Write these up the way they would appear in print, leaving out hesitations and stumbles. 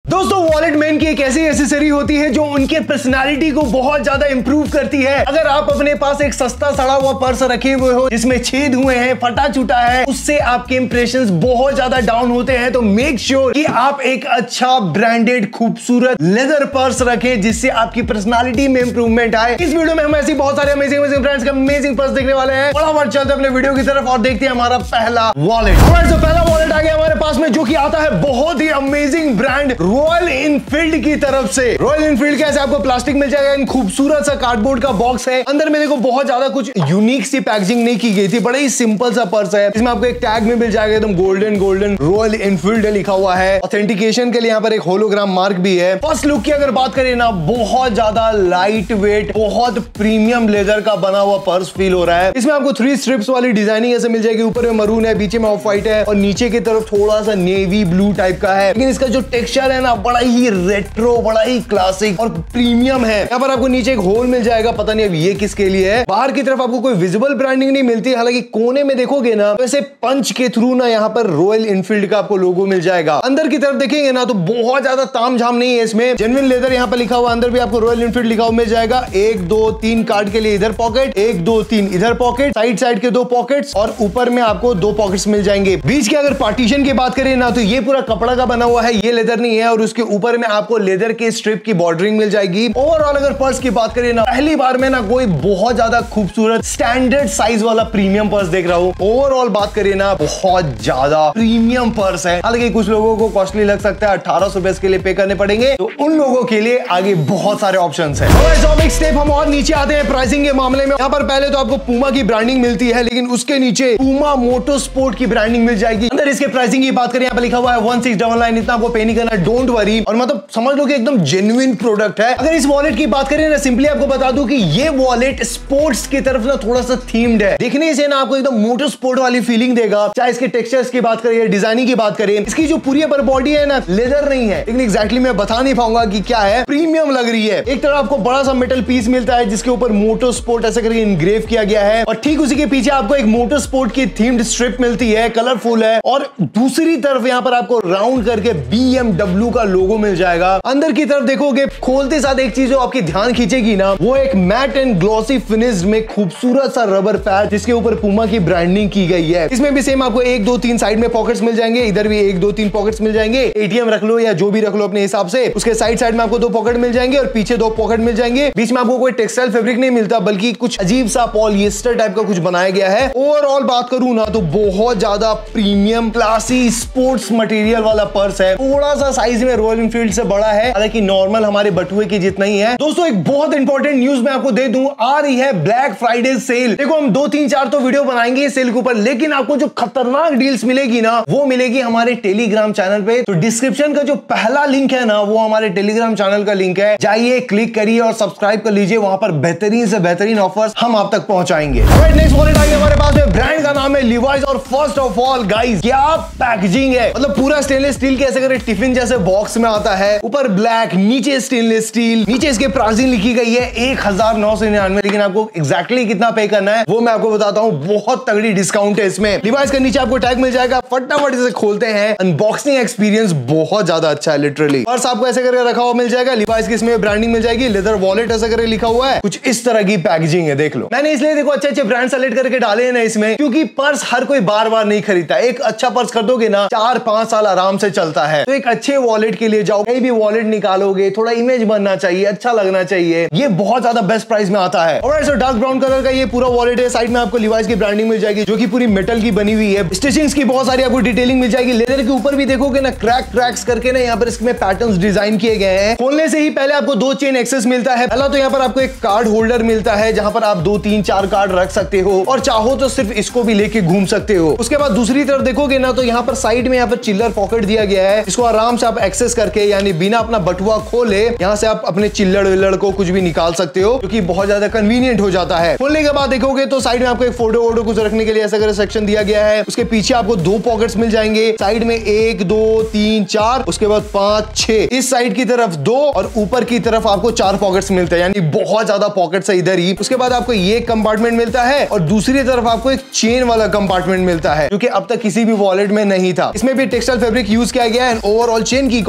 दोस्तों wallet man की एक ऐसी एक्सेसरी होती है जो उनके पर्सनालिटी को बहुत ज्यादा इंप्रूव करती है। अगर आप अपने पास एक सस्ता सड़ा हुआ पर्स रखे हुए हो जिसमें छेद हुए हैं, फटा छूटा है, उससे आपके इंप्रेशंस बहुत ज्यादा डाउन होते हैं, तो मेक श्योर कि आप एक अच्छा ब्रांडेड खूबसूरत लेदर पर्स रखें जिससे आपकी पर्सनालिटी में इंप्रूवमेंट आए। इस वीडियो में हम ऐसी बहुत सारे अमेजिंग ब्रांड्स का अमेजिंग पर्स देखने वाले हैं। फटाफट चलते अपने वीडियो की तरफ और देखते हैं हमारा पहला वॉलेट। तो पहला वॉलेट आ गया हमारे पास में जो कि आता है बहुत ही अमेजिंग ब्रांड रॉयल एनफील्ड की तरफ से। रॉयल एनफील्ड का ऐसे आपको प्लास्टिक मिल जाएगा, इन खूबसूरत सा कार्डबोर्ड का बॉक्स है। अंदर में देखो बहुत ज्यादा कुछ यूनिक सी पैकेजिंग नहीं की गई थी, बड़ा ही सिंपल सा पर्स है। इसमें आपको एक टैग में मिल जाएगा एकदम गोल्डन रॉयल एनफील्ड लिखा हुआ है। ऑथेंटिकेशन के लिए यहाँ पर एक होलोग्राम मार्क भी है। फर्स्ट लुक की अगर बात करें ना, बहुत ज्यादा लाइट वेट, बहुत प्रीमियम लेदर का बना हुआ पर्स फील हो रहा है। इसमें आपको 3 स्ट्रिप्स वाली डिजाइनिंग ऐसे मिल जाएगी। ऊपर में मरून है, बीच में ऑफ व्हाइट है और नीचे की तरफ थोड़ा सा नेवी ब्लू टाइप का है। लेकिन इसका जो टेक्सचर है ना, बड़ा ही रेट्रो, बड़ा ही क्लासिक और प्रीमियम है। यहाँ पर आपको नीचे एक होल मिल जाएगा, पता नहीं अब ये किसके लिए है। बाहर की तरफ आपको कोई विजिबल ब्रांडिंग नहीं मिलती, हालांकि कोने में देखोगे ना वैसे पंच के थ्रू ना यहाँ पर रॉयल एनफील्ड का आपको लोगो मिल जाएगा। अंदर की तरफ देखेंगे ना तो बहुत ज्यादा तामझाम नहीं है इसमें। जेन्युइन लेदर यहाँ पर लिखा हुआ, अंदर भी आपको रॉयल एनफील्ड लिखा हुआ मिल जाएगा। 1 2 3 कार्ड के लिए इधर पॉकेट, 1 2 3 इधर पॉकेट, साइड के 2 पॉकेट्स और ऊपर में आपको 2 पॉकेट्स मिल जाएंगे। बीच के अगर पार्टीशन की बात करें ना तो ये पूरा कपड़ा का बना हुआ है, ये लेदर नहीं है। और उसके ऊपर में आपको लेदर के स्ट्रिप की बॉर्डरिंग मिल जाएगी। ओवरऑल अगर पर्स की बात करें ना, पहली बार में ना कोई बहुत ज्यादा खूबसूरत स्टैंडर्ड साइज वाला प्रीमियम पर्स देख रहा हूं। ओवरऑल बात करें ना, बहुत ज्यादा प्रीमियम पर्स है। हालांकि कुछ लोगों को कॉस्टली लग सकता है, 1800 रुपए के लिए पे करने पड़ेंगे, तो उन लोगों के लिए आगे बहुत सारे ऑप्शंस हैं। एक स्टेप हम और नीचे आते हैं प्राइसिंग के मामले में। यहाँ पर पहले तो आपको पूमा की ब्रांडिंग मिलती है, लेकिन उसके नीचे पूमा मोटो स्पोर्ट की ब्रांडिंग मिल जाएगी। अंदर इसके प्राइसिंग की बात करें, यहाँ पर लिखा हुआ है 1699। इतना आपको पे नहीं करना, डोंट वरी। और मतलब समझ लो कि एकदम जेन्युइन प्रोडक्ट है। अगर इस वॉलेट की बात करें ना, सिंपली आपको बता दूं कि ये वॉलेट स्पोर्ट्स की तरफ ना थोड़ा सा थीम्ड है। देखने से ना आपको एकदम मोटो स्पोर्ट वाली फीलिंग देगा। चाहे इसके टेक्सचर्स की बात करें, डिजाइनिंग की बात करें, इसकी जो पूरी अपर बॉडी है ना, लेदर नहीं है, लेकिन एग्जैक्टली मैं बता नहीं पाऊंगा कि क्या है। प्रीमियम लग रही है। एक तरफ आपको बड़ा सा मेटल पीस मिलता है जिसके ऊपर मोटो स्पोर्ट ऐसे करके इनग्रेव किया गया है, और ठीक उसी के पीछे आपको एक मोटो स्पोर्ट की थीम्ड स्ट्रिप मिलती है, कलरफुल है। और दूसरी तरफ यहाँ पर आपको राउंड करके BMW का लोगो मिल जाएगा। अंदर की तरफ देखोगे, खोलते साथ एक चीज जो आपकी ध्यान खींचेगी ना, वो एक मैट एंड ग्लॉसी फिनिश में खूबसूरत सा रबर पैड जिसके ऊपर पूमा की ब्रांडिंग की गई है। इसमें भी सेम आपको 1 2 3 साइड में पॉकेट्स मिल जाएंगे। इधर भी 1 2 3 पॉकेट्स मिल जाएंगे। ATM रख लो या जो भी रख लो अपने हिसाब से। उसके साइड में आपको 2 पॉकेट मिल जाएंगे और पीछे 2 पॉकेट मिल जाएंगे। बीच में आपको कोई टेक्सटाइल फैब्रिक नहीं मिलता, बल्कि कुछ अजीब सा पॉलिएस्टर टाइप का कुछ बनाया गया है। ओवरऑल बात करूं ना तो बहुत ज्यादा प्रीमियम क्लासी स्पोर्ट्स मटेरियल वाला पर्स है। थोड़ा सा साइज में रॉयल एनफील्ड से बड़ा है, हालांकि नॉर्मल हमारे बटुए की जितना ही है। दोस्तों एक बहुत इंपॉर्टेंट न्यूज मैं आपको दे दूं, आ रही है ब्लैक फ्राइडे सेल। देखो हम 2 3 4 तो वीडियो बनाएंगे सेल के ऊपर, लेकिन आपको जो खतरनाक डील्स मिलेगी ना, वो मिलेगी हमारे टेलीग्राम चैनल पे। तो डिस्क्रिप्शन का जो पहला लिंक है ना, वो हमारे टेलीग्राम चैनल का लिंक है। जाइए, क्लिक करिए और सब्सक्राइब कर लीजिए। वहां पर बेहतरीन से बेहतरीन ऑफर्स हम आप तक पहुंचाएंगे। नेक्स्ट वॉलेट आई हमारे पास में, ब्रांड का नाम है लिवाइस। और फर्स्ट ऑफ ऑल गाइस, क्या पैकेजिंग है, मतलब पूरा स्टेनलेस स्टील के ऐसे करे टिफिन जैसे बॉक्स में आता है। ऊपर ब्लैक, नीचे स्टेनलेस स्टील, नीचे इसके प्राइसिंग लिखी गई है 1999। लेकिन आपको एग्जैक्टली कितना पे करना है वो मैं आपको बताता हूँ। बहुत तगड़ी डिस्काउंट है इसमें। लिवाइस के नीचे आपको टैग मिल जाएगा, फटाफट इसे खोलते हैं। अनबॉक्सिंग एक्सपीरियंस बहुत ज्यादा अच्छा है लिटरली। पर्स आपको ऐसे करके रखा हुआ मिल जाएगा। लिवाइस की इसमें ब्रांडिंग मिल जाएगी। लेदर वॉलेट ऐसे करके लिखा हुआ है। कुछ इस तरह की पैकेजिंग है, देख लो। मैंने इसलिए देखो अच्छे ब्रांड सेलेक्ट करके डाले हैं ना इसमें, क्योंकि पर्स हर कोई बार बार नहीं खरीदता। एक अच्छा पर्स खरीदोगे ना, 4-5 साल आराम से चलता है। तो एक अच्छे वॉलेट के लिए जाओ, कहीं भी वॉलेट निकालोगे, थोड़ा इमेज बनना चाहिए, अच्छा लगना चाहिए। ये बहुत ज्यादा बेस्ट प्राइस में आता है। और ऐसा डार्क ब्राउन कलर का ये पूरा वॉलेट है। साइड में आपको लिवाइस की ब्रांडिंग मिल जाएगी, जो कि पूरी मेटल की बनी हुई है। स्टिचिंग्स की बहुत सारी आपको डिटेलिंग मिल जाएगी। लेदर के ऊपर भी देखोगे ना, क्रैक्स करके ना यहाँ पर इसमें पैटर्न्स डिजाइन किए गए हैं। खोलने से ही पहले आपको 2 चेन एक्सेस मिलता है। पहला तो यहाँ पर आपको एक कार्ड होल्डर मिलता है, जहां पर आप 2 3 4 कार्ड रख सकते हो, और चाहो तो सिर्फ इसको भी लेके घूम सकते हो। उसके बाद दूसरी तरफ देखोगे ना तो यहाँ पर साइड में यहाँ पर चिल्लर पॉकेट दिया गया है। इसको आराम से आप एक्सेस करके, यानी बिना अपना बटुआ खोले, यहाँ से आप अपने चिल्लड़ विल्लड़ को कुछ भी निकाल सकते हो, जो कि बहुत ज्यादा कन्वीनियंट हो जाता है। खोलने के बाद देखोगे तो साइड में आपको एक फोटो वोटो कुछ रखने के लिए ऐसा कर सेक्शन दिया गया है। उसके पीछे आपको 2 पॉकेट्स मिल जाएंगे। साइड में 1 2 3 4, उसके बाद 5 6, इस साइड की तरफ 2 और ऊपर की तरफ आपको 4 पॉकेट्स मिलते हैं, यानी बहुत ज्यादा पॉकेट्स है इधर ही। उसके बाद आपको ये कंपार्टमेंट मिलता है और दूसरी तरफ आपको एक चेन वाला कंपार्टमेंट मिलता है, जो कि अब तक किसी भी वॉलेट में नहीं था। इसमें भी टेक्सटाइल फैब्रिक यूज किया गया है। ओवरऑल चेन की क्वालिटी,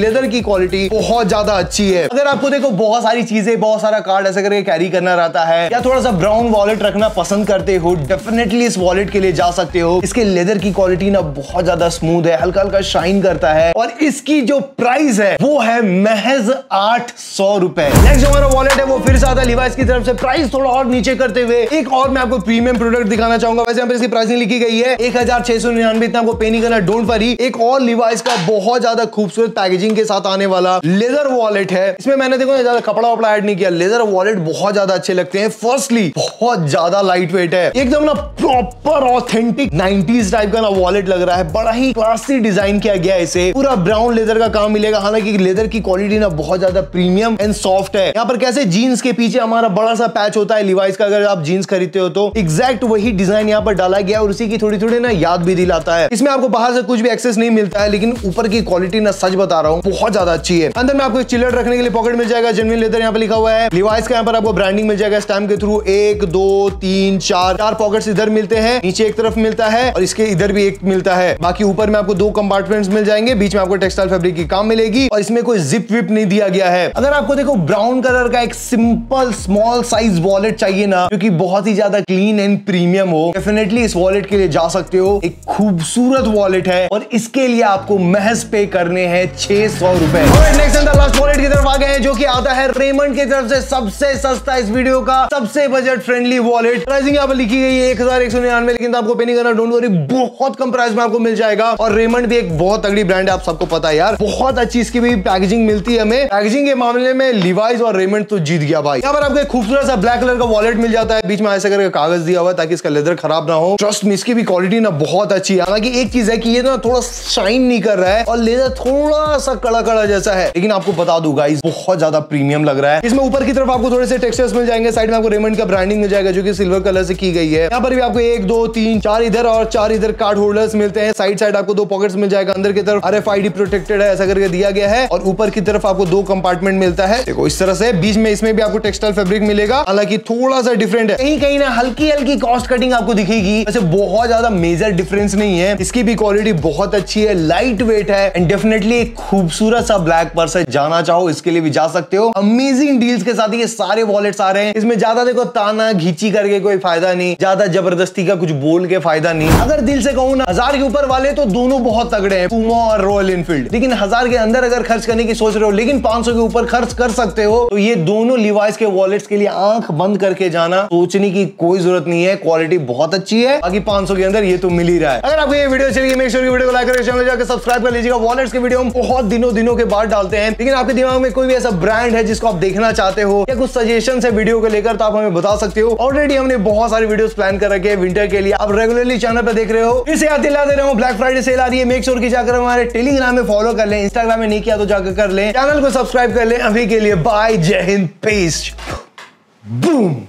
लेदर की क्वालिटी बहुत ज्यादा अच्छी है। अगर आपको देखो बहुत सारी चीजें, बहुत सारा कार्ड ऐसे करके कैरी करना रहता है या थोड़ा सा ब्राउन वॉलेट रखना पसंद करते हो, डेफिनेटली इस वॉलेट के लिए जा सकते हो। इसके लेदर की क्वालिटी ना बहुत ज्यादा स्मूथ है, हल्का हल्का शाइन करता है और इसकी जो प्राइस है वो है महज 800 रुपए। नेक्स्ट जो हमारा वॉलेट है वो फिर से आता है लिवाइस की तरफ से, प्राइस थोड़ा और नीचे करते हुए एक और मैं आपको प्रीमियम प्रोडक्ट दिखाना चाहूंगा। वैसे यहाँ पे इसकी प्राइसिंग लिखी गई है 1699, इतना आपको पे नहीं करना, डोंट वरी। एक और लिवाइस का बहुत ज्यादा खूबसूरत पैकेजिंग के साथ आने वाला लेदर वॉलेट है। इसमें मैंने देखो ज्यादा कपड़ा वपड़ा ऐड नहीं किया, लेदर वॉलेट बहुत ज्यादा अच्छे लगते हैं। फर्स्टली बहुत ज्यादा लाइट वेट है, एकदम ना प्रॉपर ऑथेंटिक 90s टाइप का ना वॉलेट लग रहा है। बड़ा ही क्लासी डिजाइन किया गया है इसे, पूरा ब्राउन लेदर का काम मिलेगा। हालांकि लेदर की क्वालिटी ना बहुत ज्यादा प्रीमियम एंड सॉफ्ट है। यहाँ पर कैसे जीन्स के पीछे हमारा बड़ा सा पैच होता है लिवाइस का, अगर आप जीन्स खरीदते हो तो एग्जैक्ट वही डिजाइन यहाँ पर डाला गया और उसी की थोड़ी थोड़ी ना याद भी दिलाता है। इसमें आपको बाहर से कुछ भी एक्सेस नहीं मिलता है, लेकिन ऊपर की क्वालिटी ना सच बता रहा हूँ बहुत ज्यादा अच्छी है। अंदर में आपको चिल्लर रखने के लिए पॉकेट मिल जाएगा, जेन्युइन लेदर यहाँ पे लिखा हुआ है। लिवाइस का यहाँ पर आपको ब्रांडिंग मिल जाएगा स्टैम्प के थ्रू। 1 2 3 4 पॉकेट्स इधर मिलते हैं, नीचे एक तरफ मिलता है और इसके इधर भी एक मिलता है। बाकी ऊपर में आपको 2 कंपार्टमेंट्स मिल जाएंगे, बीच में आपको टेक्सटाइल फैब्रिक की काम मिलेगी और इसमें कोई जिप विप नहीं दिया गया है। अगर आपको देखो ब्राउन कलर का एक सिंपल स्मॉल साइज वॉलेट चाहिए ना, क्योंकि बहुत ही ज्यादा क्लीन एंड प्रीमियम हो, डेफिनेटली इस वॉलेट के लिए जा सकते हो। एक खूबसूरत वॉलेट है और इसके लिए आपको महज पे करने हैं 600 रुपए। नेक्स्ट एंड लास्ट वॉलेट की तरफ आ गए हैं, जो कि आता है रेमंड की तरफ से सबसे सस्ता इस वीडियो का सबसे बजट फ्रेंडली वॉलेट। प्राइसिंग यहाँ पर लिखी गई है 1199, लेकिन आपको पे नहीं करना, डोंट वरी, बहुत कम प्राइस में आपको मिल जाएगा। और रेमंड भी एक बहुत तगड़ी ब्रांड है, आप सबको पता है यार, बहुत अच्छी इसकी भी पैकेजिंग मिलती है हमें। पैकेजिंग के मामले में लिवाइस और रेमंड तो जीत गया भाई। यहाँ पर आपको एक खूबसूरत सा ब्लैक कलर का वॉलेट मिल जाता है, बीच में ऐसे करके कागज दिया हुआ है ताकि इसका लेदर खराब ना हो। ट्रस्ट में इसकी भी क्वालिटी ना बहुत अच्छी है। हालांकि एक चीज है कि ये ना थोड़ा शाइन नहीं कर रहा है और लेदर थोड़ा सा कड़ा कड़ा जैसा है, लेकिन आपको बता दूं गाइस बहुत ज्यादा प्रीमियम लग रहा है। इसमें ऊपर की तरफ आपको थोड़े से टेक्सचर्स मिल जाएंगे, साइड में आपको रेमंड का ब्रांडिंग मिल जाएगा जो कि सिल्वर कलर से की गई है। यहाँ पर भी आपको 1 2 3 4 इधर और 4 इधर कार्ड होल्डर्स मिलते हैं। साइड साइड आपको 2 पॉकेट्स मिल जाएगा, अंदर की तरफ RFID प्रोटेक्टेड है ऐसा करके दिया गया है और ऊपर की तरफ आपको 2 कंपार्टमेंट मिलता है। देखो इस तरह से, बीच में इसमें भी आपको टेक्सटाइल फैब्रिक मिलेगा, हालांकि थोड़ा सा डिफरेंट है, कहीं कहीं ना हल्की हल्की कॉस्ट कटिंग आपको दिखेगी, वैसे बहुत ज्यादा मेजर डिफरेंस नहीं है। इसकी भी क्वालिटी बहुत अच्छी है, लाइट वेट है एंड डेफिनेटली एक खूबसूरत सा ब्लैक पर्स है। जाना चाहो इसके लिए भी जा सकते हो। अमेजिंग डील्स के साथ ये सारे वॉलेट्स आ रहे हैं। इसमें ज्यादा देखो ताना घींची करके कोई फायदा नहीं, ज्यादा जबरदस्ती का कुछ बोल के फायदा नहीं। अगर दिल से कहूं ना, 1000 के ऊपर वाले तो दोनों बहुत तगड़े हैं, पूमा और रॉयल एनफील्ड, लेकिन 1000 के अंदर अगर खर्च करने की सोच रहे हो लेकिन 500 के ऊपर खर्च कर सकते हो, तो ये दोनों लिवाइस के वॉलेट्स के लिए आंख बंद करके जाना, सोचने की कोई जरूरत नहीं है। क्वालिटी बहुत अच्छी है, बाकी 500 के अंदर ये तो मिल ही रहा है। अगर आपको ये वीडियो चलेगी, मेक श्योर वीडियो को लाइक करके चैनल जाकर सब्सक्राइब कर लीजिएगा। वॉलेट्स के वीडियो हम बहुत दिनों के बाद डालते हैं, लेकिन आपके दिमाग में कोई भी ऐसा ब्रांड है जिसको आप देखना चाहते हो या कुछ सजेशन है वीडियो को लेकर, तो आप हमें बता सकते हो। ऑलरेडी हमने बहुत सारी वीडियोस प्लान कर रखे हैं विंटर के लिए, आप रेगुलरली चैनल पर देख रहे हो। फिर से याद दिला दे रहा हूं, ब्लैक फ्राइडे सेल आ रही है, मेक श्योर कि जाकर हमारे टेलीग्राम में फॉलो कर लें, इंस्टाग्राम में नहीं किया तो जाकर कर लें, चैनल को सब्सक्राइब कर लें। अभी के लिए बाय, जय हिंद, पीस, बूम।